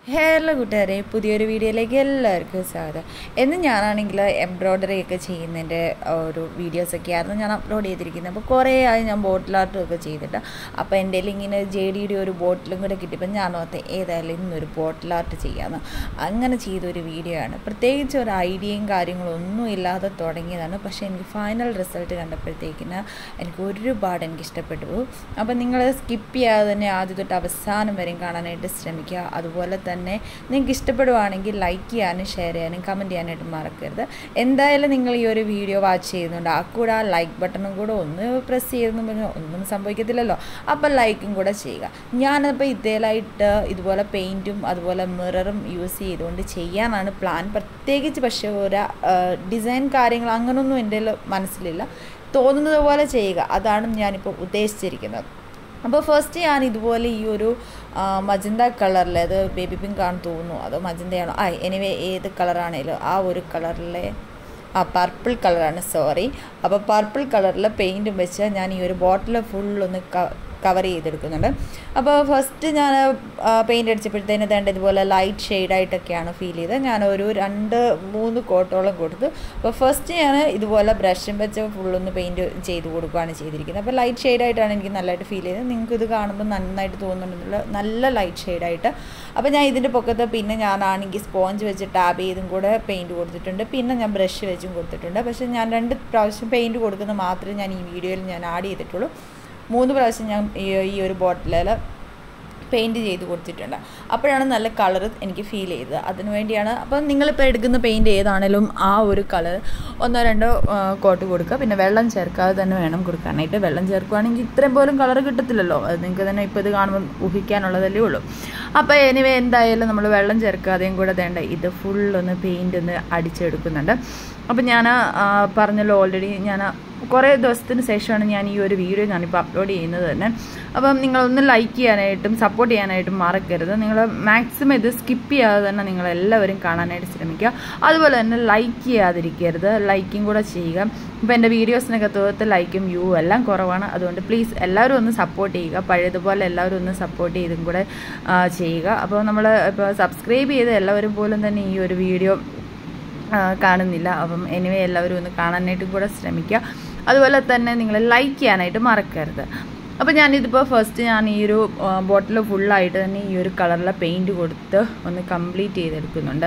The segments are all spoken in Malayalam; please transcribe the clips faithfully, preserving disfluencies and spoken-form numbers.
ഹലോ കൂട്ടുകാരെ, പുതിയൊരു വീഡിയോയിലേക്ക് എല്ലാവർക്കും സ്വാഗതം. എന്ന് ഞാനാണെങ്കിൽ എംബ്രോയ്ഡറി ഒക്കെ ചെയ്യുന്നതിൻ്റെ ഒരു വീഡിയോസൊക്കെ ആയിരുന്നു ഞാൻ അപ്ലോഡ് ചെയ്തിരിക്കുന്നത്. അപ്പോൾ കുറേ ആയി ഞാൻ ബോട്ടിൽ ആർട്ടും ഒക്കെ ചെയ്തിട്ട്. അപ്പോൾ എൻ്റെ ഇങ്ങനെ ജെ ഡിയുടെ ഒരു ബോട്ടിലും കൂടെ കിട്ടിയപ്പോൾ ഞാൻ ഓർത്ത് ഏതായാലും ഇന്നൊരു ബോട്ടിൽ ആർട്ട് ചെയ്യാമെന്ന്. അങ്ങനെ ചെയ്തൊരു വീഡിയോ ആണ്. പ്രത്യേകിച്ച് ഒരു ഐഡിയയും കാര്യങ്ങളും ഒന്നും ഇല്ലാതെ തുടങ്ങിയതാണ്. പക്ഷേ എനിക്ക് ഫൈനൽ റിസൾട്ട് കണ്ടപ്പോഴത്തേക്കിന് എനിക്ക് ഒരുപാട് എനിക്ക് ഇഷ്ടപ്പെട്ടു. അപ്പോൾ നിങ്ങൾ സ്കിപ്പ് ചെയ്യാതെ തന്നെ ആദ്യം തൊട്ട് അവസാനം വരെയും കാണാനായിട്ട് ശ്രമിക്കുക. അതുപോലെ തന്നെ നിങ്ങൾക്ക് ഇഷ്ടപ്പെടുവാണെങ്കിൽ ലൈക്ക് ചെയ്യാനും ഷെയർ ചെയ്യാനും കമൻറ്റ് ചെയ്യാനായിട്ട് മറക്കരുത്. എന്തായാലും നിങ്ങൾ ഈ ഒരു വീഡിയോ വാച്ച് ചെയ്യുന്നുണ്ട്, ആ കൂടെ ആ ലൈക്ക് ബട്ടണും കൂടെ ഒന്ന് പ്രസ് ചെയ്തെന്ന് പറഞ്ഞാൽ ഒന്നും സംഭവിക്കത്തില്ലല്ലോ. അപ്പോൾ ലൈക്കും കൂടെ ചെയ്യുക. ഞാനപ്പോൾ ഇതേലായിട്ട് ഇതുപോലെ പെയിൻറ്റും അതുപോലെ മിററും യൂസ് ചെയ്തുകൊണ്ട് ചെയ്യാനാണ് പ്ലാൻ. പ്രത്യേകിച്ച് പക്ഷേ ഒരു ഡിസൈൻ കാര്യങ്ങൾ അങ്ങനെയൊന്നും എൻ്റെ മനസ്സിലില്ല. തോന്നുന്നത് പോലെ ചെയ്യുക, അതാണ് ഞാനിപ്പോൾ ഉദ്ദേശിച്ചിരിക്കുന്നത്. അപ്പോൾ ഫസ്റ്റ് ഞാൻ ഇതുപോലെ ഈ ഒരു മജന്ത കളറിൽ, അത് ബേബി പിങ്ക് ആണെന്ന് തോന്നുന്നു, അതോ മജന്തയാണോ, ആ എനിവേ ഏത് കളറാണേലും ആ ഒരു കളറിലെ ആ പർപ്പിൾ കളറാണ്, സോറി. അപ്പോൾ പർപ്പിൾ കളറിൽ പെയിൻറ്റും വെച്ച് ഞാൻ ഈ ഒരു ബോട്ടിൽ ഫുള്ളൊന്ന് കവർ ചെയ്തെടുക്കുന്നുണ്ട്. അപ്പോൾ ഫസ്റ്റ് ഞാൻ പെയിൻ്റ് അടിച്ചപ്പോഴത്തേന് വേണ്ട ഇതുപോലെ ലൈറ്റ് ഷെയ്ഡായിട്ടൊക്കെയാണ് ഫീൽ ചെയ്തത്. ഞാൻ ഒരു രണ്ട് മൂന്ന് കോട്ടോളം കൊടുത്തു. അപ്പോൾ ഫസ്റ്റ് ഞാൻ ഇതുപോലെ ബ്രഷും വെച്ച് ഫുള്ളൊന്ന് പെയിൻറ്റ് ചെയ്ത് കൊടുക്കുകയാണ് ചെയ്തിരിക്കുന്നത്. അപ്പോൾ ലൈറ്റ് ഷെയ്ഡായിട്ടാണ് എനിക്ക് നല്ലതായിട്ട് ഫീൽ ചെയ്തത്. നിങ്ങൾക്ക് ഇത് കാണുമ്പോൾ നന്നായിട്ട് തോന്നുന്നുണ്ടെന്നുള്ള നല്ല ലൈറ്റ് ഷെയ്ഡായിട്ട്. അപ്പോൾ ഞാൻ ഇതിൻ്റെ പൊക്കത്ത് പിന്നെ ഞാനാണെങ്കിൽ സ്പോഞ്ച് വെച്ച് ടാബ് ചെയ്തും കൂടെ പെയിൻറ്റ് കൊടുത്തിട്ടുണ്ട്. പിന്നെ ഞാൻ ബ്രഷ് വെച്ചും കൊടുത്തിട്ടുണ്ട്. പക്ഷേ ഞാൻ രണ്ട് പ്രാവശ്യം പെയിൻറ്റ് കൊടുക്കുന്നത് മാത്രമേ ഞാൻ ഈ വീഡിയോയിൽ ഞാൻ ആഡ് ചെയ്തിട്ടുള്ളൂ. മൂന്ന് പ്രാവശ്യം ഞാൻ ഈ ഒരു ബോട്ടിലിൽ പെയിൻറ്റ് ചെയ്ത് കൊടുത്തിട്ടുണ്ട്. അപ്പോഴാണ് നല്ല കളർ എനിക്ക് ഫീൽ ചെയ്തത്. അതിനു വേണ്ടിയാണ്. അപ്പം നിങ്ങളിപ്പോൾ എടുക്കുന്ന പെയിൻറ്റ് ഏതാണേലും ആ ഒരു കളർ ഒന്നോ രണ്ടോ കോട്ട് കൊടുക്കുക. പിന്നെ വെള്ളം ചേർക്കാതെ തന്നെ വേണം കൊടുക്കാനായിട്ട്. വെള്ളം ചേർക്കുകയാണെങ്കിൽ ഇത്രയും പോലും കളർ കിട്ടത്തില്ലല്ലോ. അത് നിങ്ങൾക്ക് തന്നെ ഇപ്പോൾ ഇത് കാണുമ്പോൾ ഊഹിക്കാനുള്ളതല്ലേ ഉള്ളൂ. അപ്പോൾ എനിവേ എന്തായാലും നമ്മൾ വെള്ളം ചേർക്കാതെയും കൂടെ വേണ്ട ഇത് ഫുള്ളൊന്ന് പെയിൻ്റ് ഒന്ന് അടിച്ചെടുക്കുന്നുണ്ട്. അപ്പം ഞാൻ പറഞ്ഞല്ലോ ഓൾറെഡി ഞാൻ കുറേ ദിവസത്തിന് ശേഷമാണ് ഞാൻ ഈ ഒരു വീഡിയോ ഞാനിപ്പോൾ അപ്ലോഡ് ചെയ്യുന്നത് തന്നെ. അപ്പം നിങ്ങളൊന്ന് ലൈക്ക് ചെയ്യാനായിട്ടും സപ്പോർട്ട് ചെയ്യാനായിട്ടും മറക്കരുത്. നിങ്ങൾ മാക്സിമം ഇത് സ്കിപ്പ് ചെയ്യാതെ തന്നെ നിങ്ങളെല്ലാവരും കാണാനായിട്ട് ശ്രമിക്കുക. അതുപോലെ തന്നെ ലൈക്ക് ചെയ്യാതിരിക്കരുത്, ലൈക്കും കൂടെ ചെയ്യുക. ഇപ്പോൾ എൻ്റെ വീഡിയോസിനകത്ത് ലൈക്കും വ്യൂ എല്ലാം കുറവാണ്. അതുകൊണ്ട് പ്ലീസ് എല്ലാവരും ഒന്ന് സപ്പോർട്ട് ചെയ്യുക. പഴയതുപോലെ എല്ലാവരും ഒന്ന് സപ്പോർട്ട് ചെയ്തും കൂടെ ചെയ്യുക. അപ്പോൾ നമ്മൾ ഇപ്പോൾ സബ്സ്ക്രൈബ് ചെയ്ത് എല്ലാവരും പോലും തന്നെ ഈ ഒരു വീഡിയോ കാണുന്നില്ല. അപ്പം എനിവേ എല്ലാവരും ഒന്ന് കാണാനായിട്ടും കൂടെ ശ്രമിക്കുക. അതുപോലെ തന്നെ നിങ്ങൾ ലൈക്ക് ചെയ്യാനായിട്ട് മറക്കരുത്. അപ്പോൾ ഞാനിതിപ്പോൾ ഫസ്റ്റ് ഞാൻ ഈ ഒരു ബോട്ടിൽ ഫുള്ളായിട്ട് തന്നെ ഈ ഒരു കളറിലെ പെയിൻറ്റ് കൊടുത്ത് ഒന്ന് കംപ്ലീറ്റ് ചെയ്തെടുക്കുന്നുണ്ട്.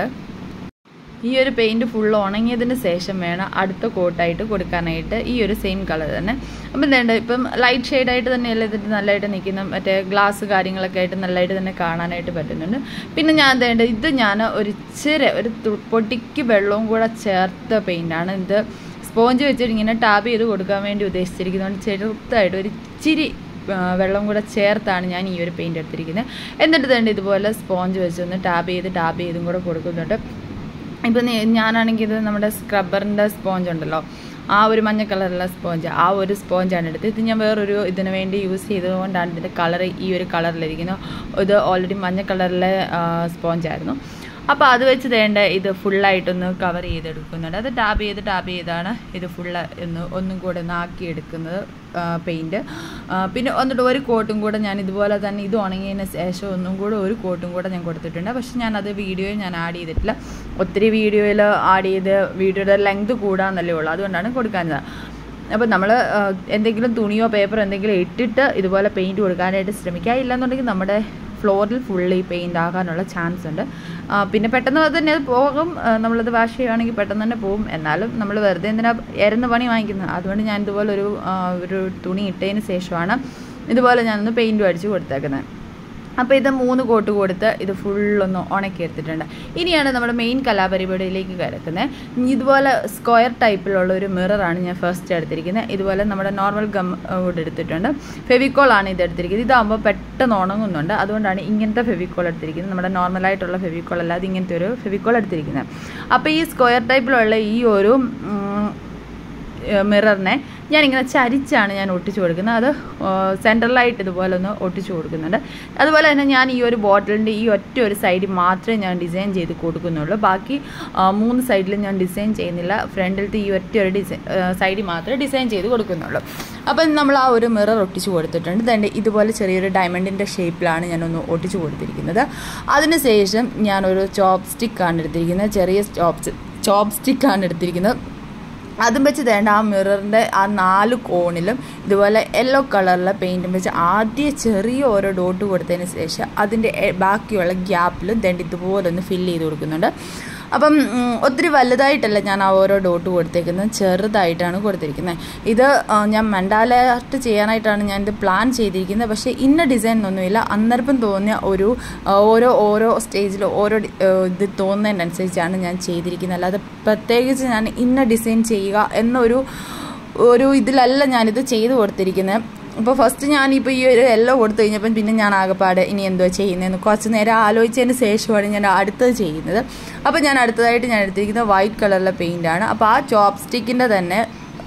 ഈ ഒരു പെയിൻറ്റ് ഫുൾ ഉണങ്ങിയതിന് ശേഷം വേണം അടുത്ത കോട്ടായിട്ട് കൊടുക്കാനായിട്ട് ഈ ഒരു സെയിം കളർ തന്നെ. അപ്പം എന്താ ഇപ്പം ലൈറ്റ് ഷെയ്ഡായിട്ട് തന്നെയല്ല ഇതിട്ട് നല്ലതായിട്ട് നിൽക്കുന്ന മറ്റേ ഗ്ലാസ് കാര്യങ്ങളൊക്കെ ആയിട്ട് നല്ലതായിട്ട് തന്നെ കാണാനായിട്ട് പറ്റുന്നുണ്ട്. പിന്നെ ഞാൻ എന്താ ഇത് ഞാൻ ഒരു ഇച്ചിരി ഒരു പൊട്ടിക്ക് വെള്ളവും കൂടെ ചേർത്ത പെയിൻ്റാണ്. ഇത് സ്പോഞ്ച് വെച്ചിട്ട് ഇങ്ങനെ ടാബ് ചെയ്ത് കൊടുക്കാൻ വേണ്ടി ഉദ്ദേശിച്ചിരിക്കുന്നതുകൊണ്ട് ചെറുതായിട്ട് ഒരു ഇച്ചിരി വെള്ളം കൂടെ ചേർത്താണ് ഞാൻ ഈ ഒരു പെയിൻറ്റ് എടുത്തിരിക്കുന്നത്. എന്നിട്ട് തന്നെ ഇതുപോലെ സ്പോഞ്ച് വെച്ചൊന്ന് ടാബ് ചെയ്ത് ടാബ് ചെയ്തും കൂടെ കൊടുക്കുന്നുണ്ട്. ഇപ്പം ഞാനാണെങ്കിൽ ഇത് നമ്മുടെ സ്ക്രബ്ബറിൻ്റെ സ്പോഞ്ച് ഉണ്ടല്ലോ, ആ ഒരു മഞ്ഞ കളറുള്ള സ്പോഞ്ച്, ആ ഒരു സ്പോഞ്ചാണ് എടുത്തത്. ഇത് ഞാൻ വേറൊരു ഇതിന് വേണ്ടി യൂസ് ചെയ്തതുകൊണ്ടാണ് ഇതിൻ്റെ കളർ ഈ ഒരു കളറിലിരിക്കുന്നത്. ഇത് ഓൾറെഡി മഞ്ഞ കളറിലെ സ്പോഞ്ചായിരുന്നു. അപ്പോൾ അത് വെച്ച് വേണ്ട ഇത് ഫുള്ളായിട്ടൊന്ന് കവർ ചെയ്തെടുക്കുന്നുണ്ട്. അത് ടാബ് ചെയ്ത് ടാബ് ചെയ്താണ് ഇത് ഫുള്ള് ഒന്ന് ഒന്നും കൂടെ ഒന്ന് ആക്കിയെടുക്കുന്നത് പെയിൻറ്റ്. പിന്നെ എന്നിട്ട് ഒരു കോട്ടും കൂടെ ഞാൻ ഇതുപോലെ തന്നെ ഇത് ഉണങ്ങിയതിന് ശേഷം ഒന്നും കൂടെ ഒരു കോട്ടും കൂടെ ഞാൻ കൊടുത്തിട്ടുണ്ട്. പക്ഷെ ഞാനത് വീഡിയോയിൽ ഞാൻ ആഡ് ചെയ്തിട്ടില്ല. ഒത്തിരി വീഡിയോയിൽ ആഡ് ചെയ്ത് വീഡിയോയുടെ ലെങ്ത് കൂടാന്നല്ലേ ഉള്ളൂ, അതുകൊണ്ടാണ് കൊടുക്കാഞ്ഞത്. അപ്പോൾ നമ്മൾ എന്തെങ്കിലും തുണിയോ പേപ്പറോ എന്തെങ്കിലും ഇട്ടിട്ട് ഇതുപോലെ പെയിൻറ്റ് കൊടുക്കാനായിട്ട് ശ്രമിക്കുക. ഇല്ലെന്നുണ്ടെങ്കിൽ നമ്മുടെ ഫ്ലോറിൽ ഫുള്ള് ഈ പെയിൻ്റ് ആകാനുള്ള ചാൻസ് ഉണ്ട്. പിന്നെ പെട്ടെന്ന് തന്നെ അത് പോകും. നമ്മളത് വാഷ് ചെയ്യുകയാണെങ്കിൽ പെട്ടെന്ന് തന്നെ പോകും. എന്നാലും നമ്മൾ വെറുതെ എന്തിനാ എരുന്ന പണി വാങ്ങിക്കുന്നത്. അതുകൊണ്ട് ഞാൻ ഇതുപോലെ ഒരു ഒരു തുണി ഇട്ടതിന് ശേഷമാണ് ഇതുപോലെ ഞാനൊന്ന് പെയിൻറ്റും അടിച്ച് കൊടുത്തേക്കുന്നത്. അപ്പോൾ ഇത് മൂന്ന് കോട്ട് കൊടുത്ത് ഇത് ഫുള്ളൊന്ന് ഉണക്കി എടുത്തിട്ടുണ്ട്. ഇനിയാണ് നമ്മുടെ മെയിൻ കലാപരിപാടിയിലേക്ക് കിടക്കുന്നത്. ഇതുപോലെ സ്ക്വയർ ടൈപ്പിലുള്ള ഒരു മിററാണ് ഞാൻ ഫസ്റ്റ് എടുത്തിരിക്കുന്നത്. ഇതുപോലെ നമ്മുടെ നോർമൽ ഗം വുഡ് എടുത്തിട്ടുണ്ട്. ഫെവിക്കോളാണ് ഇത് എടുത്തിരിക്കുന്നത്. ഇതാകുമ്പോൾ പെട്ടെന്ന് ഉണങ്ങുന്നുണ്ട്. അതുകൊണ്ടാണ് ഇങ്ങനത്തെ ഫെവിക്കോൾ എടുത്തിരിക്കുന്നത്. നമ്മുടെ നോർമലായിട്ടുള്ള ഫെവിക്കോൾ അല്ലാതെ ഇങ്ങനത്തെ ഒരു ഫെവിക്കോൾ എടുത്തിരിക്കുന്നത്. അപ്പോൾ ഈ സ്ക്വയർ ടൈപ്പിലുള്ള ഈ ഒരു മിററിനെ ഞാനിങ്ങനെ ചരിച്ചാണ് ഞാൻ ഒട്ടിച്ചു കൊടുക്കുന്നത്. അത് സെൻട്രലായിട്ട് ഇതുപോലെ ഒന്ന് ഒട്ടിച്ചു കൊടുക്കുന്നുണ്ട്. അതുപോലെ തന്നെ ഞാൻ ഈ ഒരു ബോട്ടിലിൻ്റെ ഈ ഒറ്റ ഒരു സൈഡിൽ മാത്രമേ ഞാൻ ഡിസൈൻ ചെയ്ത് കൊടുക്കുന്നുള്ളൂ. ബാക്കി മൂന്ന് സൈഡിലും ഞാൻ ഡിസൈൻ ചെയ്യുന്നില്ല. ഫ്രണ്ടിലത്തെ ഈ ഒറ്റ ഒരു ഡിസൈൻ സൈഡിൽ മാത്രമേ ഡിസൈൻ ചെയ്ത് കൊടുക്കുന്നുള്ളൂ. അപ്പം നമ്മൾ ആ ഒരു മിറർ ഒട്ടിച്ച് കൊടുത്തിട്ടുണ്ട്. തന്നെ ഇതുപോലെ ചെറിയൊരു ഡയമണ്ടിൻ്റെ ഷേപ്പിലാണ് ഞാനൊന്ന് ഒട്ടിച്ച് കൊടുത്തിരിക്കുന്നത്. അതിനുശേഷം ഞാനൊരു ചോപ്പ് സ്റ്റിക്കാണ് എടുത്തിരിക്കുന്നത്. ചെറിയ ചോപ്പ് ചോപ്പ് സ്റ്റിക്കാണ് എടുത്തിരിക്കുന്നത്. അതും വെച്ച് തേണ്ട ആ മിററിൻ്റെ ആ നാല് കോണിലും ഇതുപോലെ യെല്ലോ കളറിലെ പെയിൻറ്റും വെച്ച് ആദ്യം ചെറിയ ഓരോ ഡോട്ട് കൊടുത്തതിന് ശേഷം അതിൻ്റെ ബാക്കിയുള്ള ഗ്യാപ്പിലും തേണ്ട ഇതുപോലെ ഒന്ന് ഫില്ല് ചെയ്ത് കൊടുക്കുന്നുണ്ട്. അപ്പം ഒത്തിരി വലുതായിട്ടല്ല ഞാൻ ആ ഓരോ ഡോട്ട് കൊടുത്തേക്കുന്നത്, ചെറുതായിട്ടാണ് കൊടുത്തിരിക്കുന്നത്. ഇത് ഞാൻ മണ്ടാല ആർട്ട് ചെയ്യാനായിട്ടാണ് ഞാൻ ഇത് പ്ലാൻ ചെയ്തിരിക്കുന്നത്. പക്ഷേ ഇന്ന ഡിസൈൻ ഒന്നുമില്ല, അന്നേരം തോന്നിയ ഒരു ഓരോ ഓരോ സ്റ്റേജിൽ ഓരോ ഇത് തോന്നുന്നതിനനുസരിച്ചാണ് ഞാൻ ചെയ്തിരിക്കുന്നത്. അല്ലാതെ പ്രത്യേകിച്ച് ഞാൻ ഇന്ന ഡിസൈൻ ചെയ്യുക എന്നൊരു ഒരു ഇതിലല്ല ഞാനിത് ചെയ്ത് കൊടുത്തിരിക്കുന്നത്. അപ്പോൾ ഫസ്റ്റ് ഞാനിപ്പോൾ ഈ ഒരു യെല്ലോ കൊടുത്തു കഴിഞ്ഞപ്പം പിന്നെ ഞാൻ ആകെപ്പാടെ ഇനി എന്തുവാ ചെയ്യുന്നതെന്ന് കുറച്ച് നേരം ആലോചിച്ചതിന് ശേഷമാണ് ഞാൻ അടുത്തത് ചെയ്യുന്നത്. അപ്പോൾ ഞാൻ അടുത്തതായിട്ട് ഞാൻ എടുത്തിരിക്കുന്നത് വൈറ്റ് കളറിലെ പെയിൻ്റാണ്. അപ്പോൾ ആ ചോപ്പ് സ്റ്റിക്കിൻ്റെ തന്നെ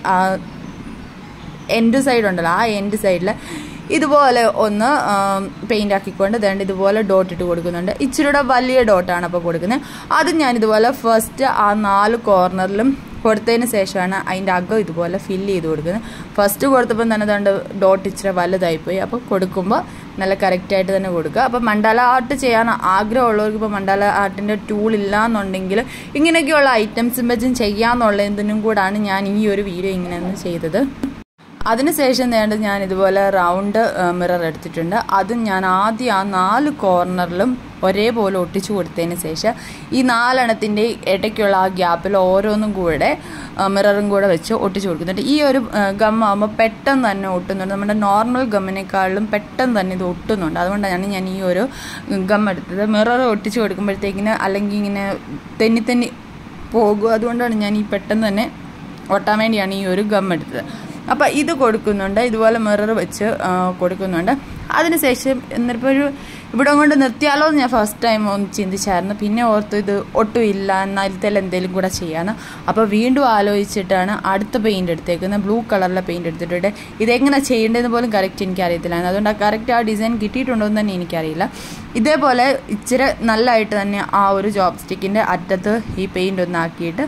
എൻഡ് സൈഡ് ഉണ്ടല്ലോ, ആ എൻഡ് സൈഡിൽ ഇതുപോലെ ഒന്ന് പെയിൻ്റ് ആക്കിക്കൊണ്ട് വേണ്ട ഇതുപോലെ ഡോട്ട് ഇട്ട് കൊടുക്കുന്നുണ്ട്. ഇച്ചിരിയുടെ വലിയ ഡോട്ടാണ് അപ്പോൾ കൊടുക്കുന്നത്. അത് ഞാനിതുപോലെ ഫസ്റ്റ് ആ നാല് കോർണറിലും കൊടുത്തതിന് ശേഷമാണ് അതിൻ്റെ അകം ഇതുപോലെ ഫില്ല് ചെയ്ത് കൊടുക്കുന്നത്. ഫസ്റ്റ് കൊടുത്തപ്പോൾ തന്നെ അതുകൊണ്ട് ഡോട്ട് ഇച്ചിരി വലുതായിപ്പോയി. അപ്പോൾ കൊടുക്കുമ്പോൾ നല്ല കറക്റ്റായിട്ട് തന്നെ കൊടുക്കുക. അപ്പോൾ മണ്ടാല ആർട്ട് ചെയ്യാൻ ആഗ്രഹമുള്ളവർക്ക് ഇപ്പോൾ മണ്ടാല ആർട്ടിൻ്റെ ടൂൾ ഇല്ല എന്നുണ്ടെങ്കിൽ ഇങ്ങനെയൊക്കെയുള്ള ഐറ്റംസും വെച്ചും ചെയ്യാമെന്നുള്ളതിനും കൂടാണ് ഞാൻ ഈ ഒരു വീഡിയോ ഇങ്ങനെയൊന്ന് ചെയ്തത്. അതിനുശേഷം വേണ്ട ഞാൻ ഇതുപോലെ റൗണ്ട് മിറർ എടുത്തിട്ടുണ്ട്. അതും ഞാൻ ആദ്യം ആ നാല് കോർണറിലും ഒരേപോലെ ഒട്ടിച്ചു കൊടുത്തതിന് ശേഷം ഈ നാലെണ്ണത്തിൻ്റെ ഇടയ്ക്കുള്ള ആ ഗ്യാപ്പിൽ ഓരോന്നും കൂടെ മിററും കൂടെ വെച്ച് ഒട്ടിച്ചു കൊടുക്കുന്നുണ്ട്. ഈ ഒരു ഗമ്മാകുമ്പോൾ പെട്ടെന്ന് തന്നെ ഒട്ടുന്നുണ്ട്. നമ്മുടെ നോർമൽ ഗമ്മിനേക്കാളും പെട്ടെന്ന് തന്നെ ഇത് ഒട്ടുന്നുണ്ട്. അതുകൊണ്ടാണ് ഞാൻ ഈ ഒരു ഗം എടുത്തത്. മിറർ ഒട്ടിച്ചു കൊടുക്കുമ്പോഴത്തേക്കിന് അല്ലെങ്കിൽ ഇങ്ങനെ തെന്നി തെന്നി പോകും. അതുകൊണ്ടാണ് ഞാൻ ഈ പെട്ടെന്ന് തന്നെ ഒട്ടാൻ വേണ്ടിയാണ് ഈ ഒരു ഗം എടുത്തത്. അപ്പോൾ ഇത് കൊടുക്കുന്നുണ്ട്, ഇതുപോലെ മിറർ വെച്ച് കൊടുക്കുന്നുണ്ട്. അതിനുശേഷം എന്നിപ്പോൾ ഒരു ഇവിടെ കൊണ്ട് നിർത്തിയാലോ എന്ന് ഞാൻ ഫസ്റ്റ് ടൈം ഒന്ന് ചിന്തിച്ചായിരുന്നു. പിന്നെ ഓർത്തു ഇത് ഒട്ടും ഇല്ല, എന്നാൽ ഇതിൽ എന്തെങ്കിലും കൂടെ ചെയ്യാമെന്ന്. അപ്പോൾ വീണ്ടും ആലോചിച്ചിട്ടാണ് അടുത്ത പെയിൻറ്റ് എടുത്തേക്കുന്നത്. ബ്ലൂ കളറിലെ പെയിൻറ്റ് എടുത്തിട്ടുണ്ട്. ഇതെങ്ങനെ ചെയ്യേണ്ടതെന്ന് പോലും കറക്റ്റ് എനിക്കറിയത്തില്ലായിരുന്നു. അതുകൊണ്ട് ആ കറക്റ്റ് ആ ഡിസൈൻ കിട്ടിയിട്ടുണ്ടോ എന്ന് തന്നെ എനിക്കറിയില്ല. ഇതേപോലെ ഇച്ചിരി നല്ലതായിട്ട് തന്നെ ആ ഒരു ചോപ്പ് സ്റ്റിക്കിൻ്റെ അറ്റത്ത് ഈ പെയിൻറ്റ് ഒന്നാക്കിയിട്ട്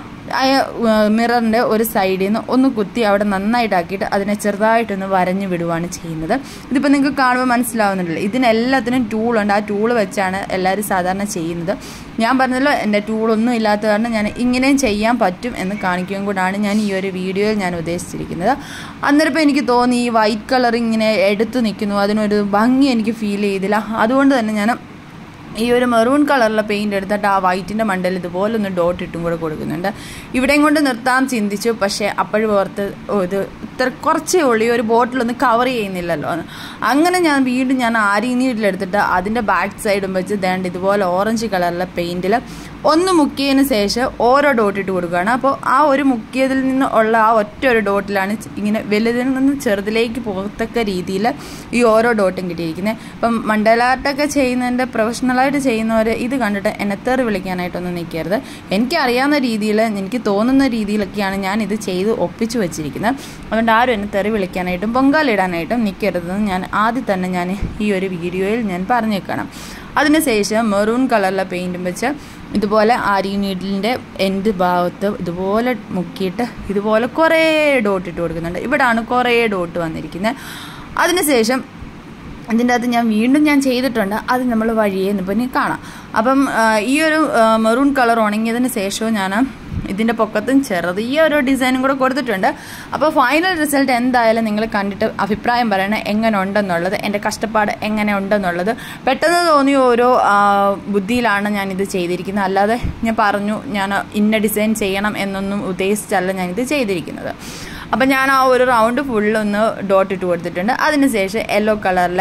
മിററിൻ്റെ ഒരു സൈഡിൽ നിന്ന് ഒന്ന് കുത്തി അവിടെ നന്നായിട്ടാക്കിയിട്ട് അതിനെ ചെറുതായിട്ടൊന്ന് വരഞ്ഞു വിടുകയാണ് ചെയ്യുന്നത്. ഇതിപ്പോൾ നിങ്ങൾക്ക് കാണുമ്പോൾ മനസ്സിലാവുന്നുണ്ടല്ലോ, ഇതിനെല്ലാത്തിനും ടൂളുണ്ട്. ആ ടൂള് വെച്ചാണ് എല്ലാവരും സാധാരണ ചെയ്യുന്നത്. ഞാൻ പറഞ്ഞല്ലോ എൻ്റെ ടൂളൊന്നും ഇല്ലാത്ത കാരണം ഞാൻ ഇങ്ങനെയും ചെയ്യാൻ പറ്റും എന്ന് കാണിക്കുകയും കൂടാണ് ഞാൻ ഈ ഒരു വീഡിയോയിൽ ഞാൻ ഉദ്ദേശിച്ചിരിക്കുന്നത്. അന്നേരം ഇപ്പോൾ എനിക്ക് തോന്നി ഈ വൈറ്റ് കളർ ഇങ്ങനെ എടുത്ത് നിൽക്കുന്നു, അതിനൊരു ഭംഗി എനിക്ക് ഫീൽ ചെയ്തില്ല. അതുകൊണ്ട് തന്നെ ഞാൻ ഈ ഒരു മെറൂൺ കളറിലെ പെയിൻ്റ് എടുത്തിട്ട് ആ വൈറ്റിൻ്റെ മണ്ടയിൽ ഇതുപോലെ ഒന്ന് ഡോട്ട് ഇട്ടും കൂടെ കൊടുക്കുന്നുണ്ട്. ഇവിടെയും കൊണ്ട് നിർത്താൻ ചിന്തിച്ചു. പക്ഷേ അപ്പോഴും ഓർത്ത് ഇത് ഇത്ര കുറച്ചേ ഉള്ളൂ, ഈ ഒരു ബോട്ടിലൊന്നും കവർ ചെയ്യുന്നില്ലല്ലോ. അങ്ങനെ ഞാൻ വീണ്ടും ഞാൻ ആരി നീഡിലെടുത്തിട്ട് അതിൻ്റെ ബാക്ക് സൈഡും വെച്ച് ദേണ്ട് ഇതുപോലെ ഓറഞ്ച് കളറിലെ പെയിൻറ്റിൽ ഒന്ന് മുക്കിയതിന് ശേഷം ഓരോ ഡോട്ട് ഇട്ട് കൊടുക്കുകയാണ്. അപ്പോൾ ആ ഒരു മുക്കിയതിൽ നിന്ന് ഉള്ള ആ ഒറ്റ ഒരു ഡോട്ടിലാണ് ഇങ്ങനെ വലുതിൽ നിന്ന് ചെറുതിലേക്ക് പോകത്തക്ക രീതിയിൽ ഈ ഓരോ ഡോട്ടും കിട്ടിയിരിക്കുന്നത്. ഇപ്പം മണ്ടേല ആർട്ടൊക്കെ ചെയ്യുന്നതിൻ്റെ പ്രൊഫഷണലായിട്ട് ചെയ്യുന്നവർ ഇത് കണ്ടിട്ട് എന്നെ തെറി വിളിക്കാനായിട്ടൊന്നും നിൽക്കരുത്. എനിക്കറിയാവുന്ന രീതിയിൽ എനിക്ക് തോന്നുന്ന രീതിയിലൊക്കെയാണ് ഞാൻ ഇത് ചെയ്ത് ഒപ്പിച്ച് വെച്ചിരിക്കുന്നത്. അതുകൊണ്ട് ആരും എന്നെ തെറി വിളിക്കാനായിട്ടും പൊങ്കാലിടാനായിട്ടും നിൽക്കരുതെന്ന് ഞാൻ ആദ്യം തന്നെ ഞാൻ ഈ ഒരു വീഡിയോയിൽ ഞാൻ പറഞ്ഞേക്കണം. അതിനുശേഷം മെറൂൺ കളറിലെ പെയിൻറ്റും വെച്ച് ഇതുപോലെ ആരി നീഡിലിൻ്റെ എൻഡ് ഭാഗത്ത് ഇതുപോലെ മുക്കിയിട്ട് ഇതുപോലെ കുറേ ഡോട്ട് ഇട്ട് കൊടുക്കുന്നുണ്ട്. ഇവിടാണ് കുറേ ഡോട്ട് വന്നിരിക്കുന്നത്. അതിനുശേഷം അതിൻ്റെ അകത്ത് ഞാൻ വീണ്ടും ഞാൻ ചെയ്തിട്ടുണ്ട്. അത് നമ്മൾ വഴിയേ ഇപ്പം ഇനി കാണാം. അപ്പം ഈ ഒരു മെറൂൺ കളർ ഉണങ്ങിയതിന് ശേഷവും ഞാൻ ഇതിൻ്റെ പൊക്കത്തും ചെറിയ ഒരു ഡിസൈനും കൂടെ കൊടുത്തിട്ടുണ്ട്. അപ്പോൾ ഫൈനൽ റിസൾട്ട് എന്തായാലും നിങ്ങൾ കണ്ടിട്ട് അഭിപ്രായം പറയണേ എങ്ങനെ ഉണ്ടെന്നുള്ളത്, എൻ്റെ കഷ്ടപ്പാട് എങ്ങനെ ഉണ്ടെന്നുള്ളത്. പെട്ടെന്ന് തോന്നിയ ഓരോ ബുദ്ധിയിലാണ് ഞാനിത് ചെയ്തിരിക്കുന്നത്. അല്ലാതെ ഞാൻ പറഞ്ഞു ഞാൻ ഇന്ന ഡിസൈൻ ചെയ്യണം എന്നൊന്നും ഉദ്ദേശിച്ചല്ല ഞാനിത് ചെയ്തിരിക്കുന്നത്. അപ്പം ഞാൻ ആ ഒരു റൗണ്ട് ഫുള്ളൊന്ന് ഡോട്ട് ഇട്ട് കൊടുത്തിട്ടുണ്ട്. അതിനുശേഷം യെല്ലോ കളറിലെ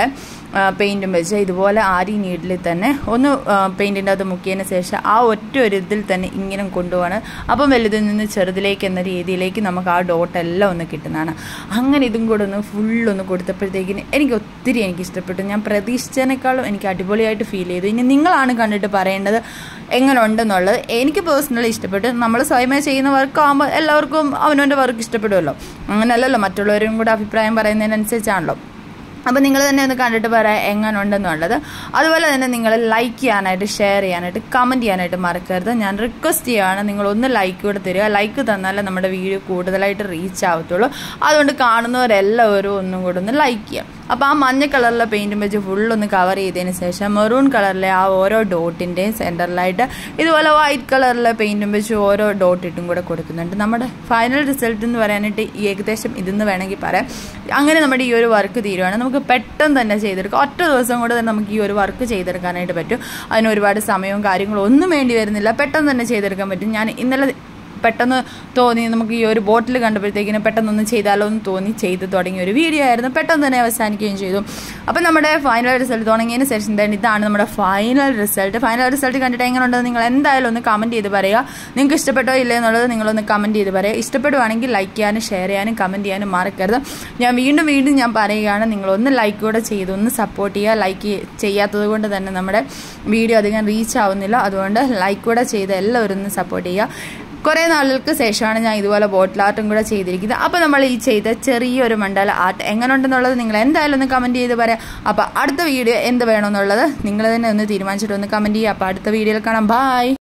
പെയിൻറ്റും വെച്ച് ഇതുപോലെ ആരി നീഡിൽ തന്നെ ഒന്ന് പെയിൻറ്റിൻ്റെ അത് മുക്കിയതിന് ശേഷം ആ ഒറ്റ ഒരു ഇതിൽ തന്നെ ഇങ്ങനെ കൊണ്ടുപോവാണ്. അപ്പം വലുതിൽ നിന്ന് ചെറുതിലേക്ക് എന്ന രീതിയിലേക്ക് നമുക്ക് ആ ഡോട്ടെല്ലാം ഒന്ന് കിട്ടുന്നതാണ്. അങ്ങനെ ഇതും കൂടെ ഒന്ന് ഫുള്ളൊന്ന് കൊടുത്തപ്പോഴത്തേക്കിന് എനിക്ക് ഒത്തിരി എനിക്ക് ഇഷ്ടപ്പെട്ടു. ഞാൻ പ്രതീക്ഷിച്ചതിനേക്കാളും എനിക്ക് അടിപൊളിയായിട്ട് ഫീൽ ചെയ്തു. ഇനി നിങ്ങളാണ് കണ്ടിട്ട് പറയേണ്ടത് എങ്ങനെ ഉണ്ടെന്നുള്ളത്. എനിക്ക് പേഴ്സണലി ഇഷ്ടപ്പെട്ടു. നമ്മൾ സ്വയമേ ചെയ്യുന്ന വർക്കാകുമ്പോൾ എല്ലാവർക്കും അവനവൻ്റെ വർക്ക് ഇഷ്ടപ്പെടുമല്ലോ. അങ്ങനെയല്ലല്ലോ, മറ്റുള്ളവരും കൂടെ അഭിപ്രായം പറയുന്നതിനനുസരിച്ചാണല്ലോ. അപ്പോൾ നിങ്ങൾ തന്നെ ഒന്ന് കണ്ടിട്ട് പറയാം എങ്ങനെ ഉണ്ടെന്നുള്ളത്. അതുപോലെ തന്നെ നിങ്ങൾ ലൈക്ക് ചെയ്യാനായിട്ട്, ഷെയർ ചെയ്യാനായിട്ട്, കമൻറ്റ് ചെയ്യാനായിട്ട് മറക്കരുത്. ഞാൻ റിക്വസ്റ്റ് ചെയ്യുകയാണ്, നിങ്ങളൊന്ന് ലൈക്ക് കൂടെ തരിക. ലൈക്ക് തന്നാലേ നമ്മുടെ വീഡിയോ കൂടുതലായിട്ട് റീച്ച് ആവത്തുള്ളൂ. അതുകൊണ്ട് കാണുന്നവരെല്ലാവരും ഒന്നും കൂടെ ഒന്ന് ലൈക്ക് ചെയ്യാം. അപ്പോൾ ആ മഞ്ഞ കളറിലെ പെയിൻറ്റും വെച്ച് ഫുള്ളൊന്ന് കവർ ചെയ്തതിന് ശേഷം മെറൂൺ കളറിലെ ആ ഓരോ ഡോട്ടിൻ്റെയും സെൻറ്ററിലായിട്ട് ഇതുപോലെ വൈറ്റ് കളറിലെ പെയിൻറ്റും വെച്ച് ഓരോ ഡോട്ട് ഇട്ടും കൂടെ കൊടുക്കുന്നുണ്ട്. നമ്മുടെ ഫൈനൽ റിസൾട്ട് എന്ന് പറയാനായിട്ട് ഏകദേശം ഇതെന്ന് വേണമെങ്കിൽ പറയാം. അങ്ങനെ നമ്മുടെ ഈ ഒരു വർക്ക് തീരുവാണ്. നമുക്ക് പെട്ടെന്ന് തന്നെ ചെയ്തെടുക്കാം. ഒറ്റ ദിവസം കൊണ്ട് തന്നെ നമുക്ക് ഈ ഒരു വർക്ക് ചെയ്തെടുക്കാനായിട്ട് പറ്റും. അതിന് ഒരുപാട് സമയവും കാര്യങ്ങളും ഒന്നും വേണ്ടി വരുന്നില്ല. പെട്ടെന്ന് തന്നെ ചെയ്തെടുക്കാൻ പറ്റും. ഞാൻ ഇന്നലെ പെട്ടെന്ന് തോന്നി, നമുക്ക് ഈ ഒരു ബോട്ടിൽ കണ്ടപ്പോഴത്തേക്കിനും പെട്ടെന്നൊന്ന് ചെയ്താലോ എന്ന് തോന്നി ചെയ്ത് തുടങ്ങിയ ഒരു വീഡിയോ ആയിരുന്നു. പെട്ടെന്ന് തന്നെ അവസാനിക്കുകയും ചെയ്തു. അപ്പോൾ നമ്മുടെ ഫൈനൽ റിസൾട്ട് തുടങ്ങിയതിന് ശേഷം തന്നെ ഇതാണ് നമ്മുടെ ഫൈനൽ റിസൾട്ട്. ഫൈനൽ റിസൾട്ട് കണ്ടിട്ട് എങ്ങനെ ഉണ്ടെന്ന് നിങ്ങൾ എന്തായാലും ഒന്ന് കമൻറ്റ് ചെയ്ത് പറയുക. നിങ്ങൾക്ക് ഇഷ്ടപ്പെട്ടോ ഇല്ലേ എന്നുള്ളത് നിങ്ങളൊന്ന് കമൻറ്റ് ചെയ്ത് പറയുക. ഇഷ്ടപ്പെടുവാണെങ്കിൽ ലൈക്ക് ചെയ്യാനും ഷെയർ ചെയ്യാനും കമൻറ്റ് ചെയ്യാനും മറക്കരുത്. ഞാൻ വീണ്ടും വീണ്ടും ഞാൻ പറയുകയാണ്, നിങ്ങളൊന്ന് ലൈക്ക് കൂടെ ചെയ്ത് ഒന്ന് സപ്പോർട്ട് ചെയ്യുക. ലൈക്ക് ചെയ്യാത്തത് കൊണ്ട് തന്നെ നമ്മുടെ വീഡിയോ അധികം റീച്ച് ആവുന്നില്ല. അതുകൊണ്ട് ലൈക്ക് കൂടെ ചെയ്ത് എല്ലാവരും ഒന്ന് സപ്പോർട്ട് ചെയ്യുക. കുറേ നാളുകൾക്ക് ശേഷമാണ് ഞാൻ ഇതുപോലെ ബോട്ടിൽ ആർട്ടും കൂടെ ചെയ്തിരിക്കുന്നത്. അപ്പോൾ നമ്മൾ ഈ ചെയ്ത ചെറിയൊരു മണ്ഡല ആർട്ട് എങ്ങനെ ഉണ്ടെന്നുള്ളത് നിങ്ങൾ എന്തായാലും ഒന്ന് കമൻറ്റ് ചെയ്ത് പറയാം. അപ്പോൾ അടുത്ത വീഡിയോ എന്ത് വേണമെന്നുള്ളത് നിങ്ങൾ തന്നെ ഒന്ന് തീരുമാനിച്ചിട്ട് ഒന്ന് കമൻറ്റ് ചെയ്യുക. അപ്പോൾ അടുത്ത വീഡിയോയിൽ കാണാം. ബൈ.